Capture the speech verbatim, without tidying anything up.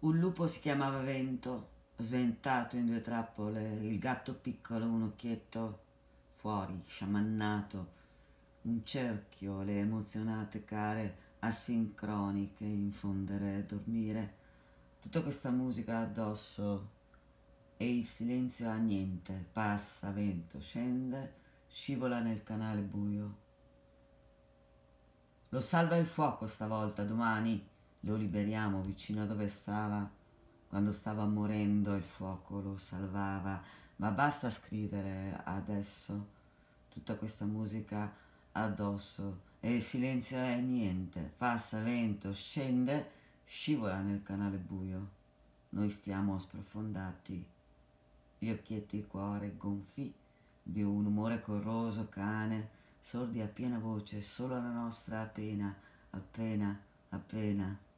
Un lupo si chiamava Vento, sventato in due trappole, il gatto piccolo, un occhietto fuori, sciamannato, un cerchio, le emozionate care asincroniche, infondere e dormire, tutta questa musica addosso e il silenzio a niente, passa, vento, scende, scivola nel canale buio. Lo salva il fuoco stavolta, domani lo liberiamo vicino a dove stava. Quando stava morendo il fuoco lo salvava. Ma basta scrivere adesso tutta questa musica addosso e il silenzio è niente. Passa vento, scende, scivola nel canale buio. Noi stiamo sprofondati, gli occhietti, il cuore gonfi di un umore corroso, cane, sordi a piena voce, solo la nostra appena, appena, appena.